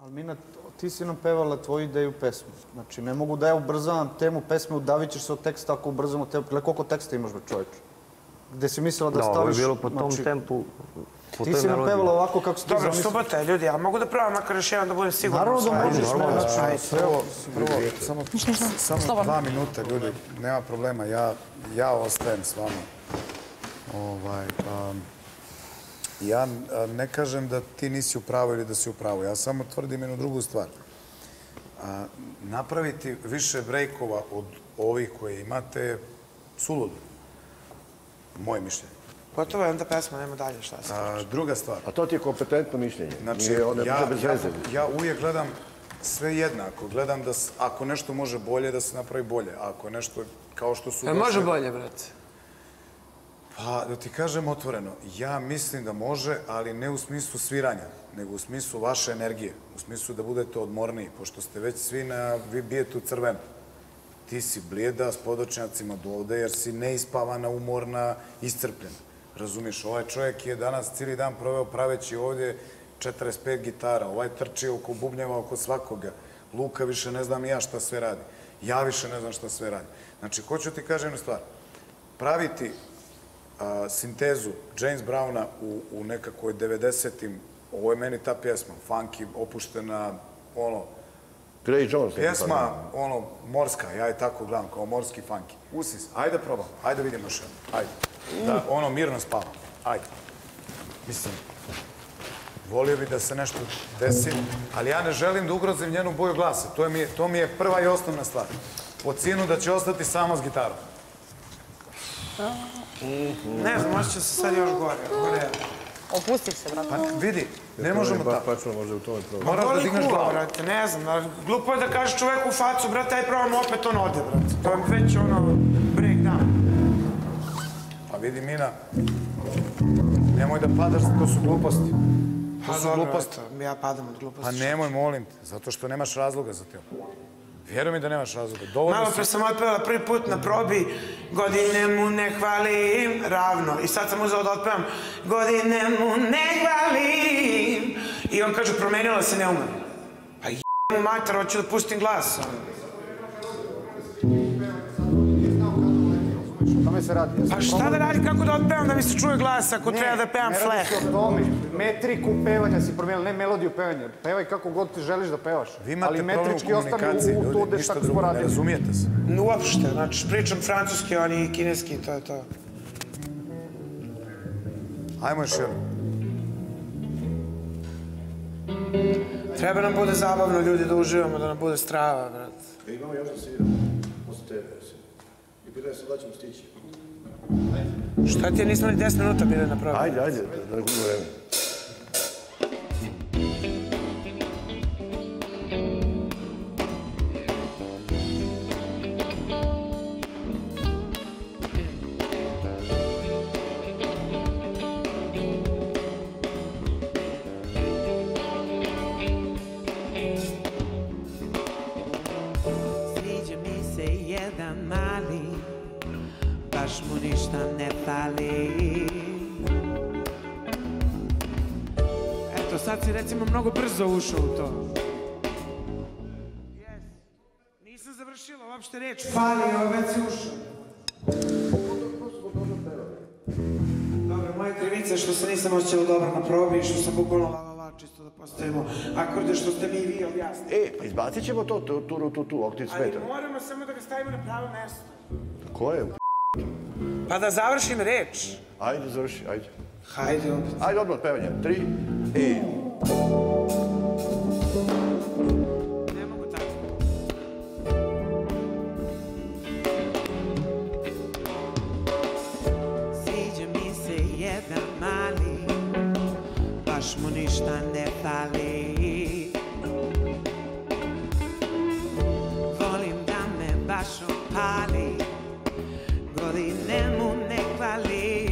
Ali Mina, ti si nam pevala tvoju ideju pesmu. Znači, ne mogu da ja ubrzavam temu pesme, udavit ćeš se od teksta ako ubrzamo temu. Koliko teksta imaš, čovječe? Gde si mislila da staviš... Da, ovo je bilo po tom tempu, po toj melodiji. Ti si nam pevala ovako kako si ti zamislila. Dobro, subota je, ljudi, ja mogu da probam makar još jedan da budem siguran. Naravno da možeš, Prvo, samo 2 minuta, ljudi, nema problema, ja ostajem s vama. Ja ne kažem da ti nisi u pravu ili da si u pravu, ja samo tvrdim jednu drugu stvar. Napraviti više brejkova od ovih koje imate je suludo. Moje mišljenje. Gotovo je onda pesma, nema dalje šta se kaže. Druga stvar. A to ti je kompetentno mišljenje. Znači, ja uvijek gledam sve jednako. Gledam da ako nešto može bolje, da se napravi bolje. Ako nešto kao što su... Može bolje, brate? Pa, da ti kažem otvoreno, ja mislim da može, ali ne u smislu sviranja, nego u smislu vaše energije. U smislu da budete odmorniji, pošto ste već svi vi bijete u crveno. Ti si blijeda s podočnjacima do ovde, jer si neispavana, umorna, iscrpljena. Razumiješ, ovaj čovjek je danas cijeli dan proveo praveći ovdje 45 gitara, ovaj trči oko bubnjeva, oko svakoga. Luka više ne znam ja šta sve radi. Ja više ne znam šta sve radi. Znači, hoću ti kažem jednu stvar. Praviti sintezu James Browna u nekakvoj 90-im, ovo je meni ta pjesma, funky, opuštena, Gray Jones. Pjesma, morska, ja je tako gledam, kao morski funky. Usis, ajde probam, ajde vidimo još jedno, ajde. Da, mirno spavam, ajde. Mislim, volio bi da se nešto desi, ali ja ne želim da ugrozim njenu boju glasa. To mi je prva i osnovna stvar. Po cijenu da će ostati samo s gitarom. Ne znam, možda će se sad još gore. Opusti se, brate. Pa vidi, ne možemo tako. Moraš da digneš glavu. Brate, ne znam, glupo je da kažeš čoveku u facu, brate, aj probam opet on ode, brate. To je već break down. Pa vidi, Mina, nemoj da padaš, to su gluposti. To su gluposti. Ja padam od gluposti. Pa nemoj, molim te, zato što nemaš razloga za te. Vjeruj mi da nemaš razloga. Malo pre sam otpevala prvi put na probi, godine mu ne hvalim, ravno. I sad sam uzela da otpevam, godine mu ne hvalim. I on kaže, promenila se, ne umem. Pa mu mater, hoću da pustim glas. Pa šta da radi, kako da otpevam da mi se čuje glas ako treba da pevam fleh? Ne radi se o tome. Metriku pevanja si promijenila, ne melodiju pevanja. Pevaj kako god ti želiš da pevaš. Vi imate problem u komunikaciji, ljudi, ništa drugo, ne razumijete se. Uopšte, znači pričam francuski, oni i kineski, to je to. Ajmo još jedno. Treba nam bude zabavno, ljudi, da uživamo, da nam bude strava, brat. Imamo još da sviramo, posle tebe. I pitanje se da ćemo stići. Šta ti je, nismo ni 10 minuta bili na probi? Ajde, da ne gubimo vreme. Sviđa mi se jedan mali, baš mu ništa ne fali. Eto, sad si recimo mnogo brzo ušao u to. Nisam završila uopšte reč. Falio, već si ušao. Dobro, moja krivica je što se nisam osjećala dobro na probi i što sam bukvalno la, čisto da postavimo akorde što ste mi i vi objasnili. Pa izbacit ćemo to, tu, oktiv smeta. Ali moramo samo da ga stavimo na pravo mesto. Koje? Pa da završim reč. Ajde, završi, ajde. Hajde opet. Ajde, odmah pevanje. 3, i... Ne mogu tako. Sviđa mi se jedan mali, baš mu ništa ne fali. Volim da me baš opali, godine mu ne hvali.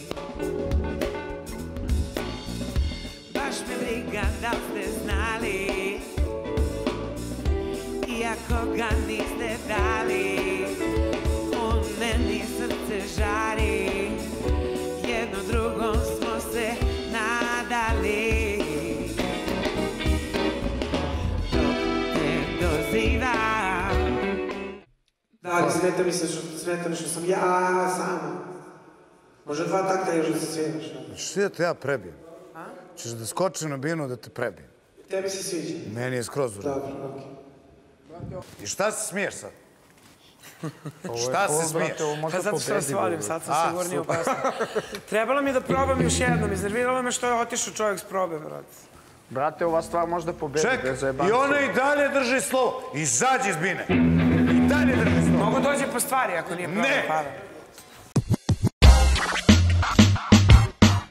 Baš me briga da ste znali, iako ga niste dali. On meni srce žari, jedno drugom smo se nadali. smeta mi što sam ja samo. Može 2 takta još da se svijaš. Češ ti da te ja prebijem? Češ da skočim na binu da te prebijem? Tebi se sviđa. Meni je skroz u redu. Dobro, okej. I šta se smiješ sad? Šta se smiješ? Pa zato što vas volim, sad sam sigurniji opasno. Trebalo mi da probam još jednom, iznerviralo me što je otišao čovjek s probe, brate. Brate, ova stvar možda pobedi. Čekaj, i ona i dalje drži slovo. Izađi iz bine. I dalje drži slovo. Mogu dođe po stvari ako nije problem. Ne! Para.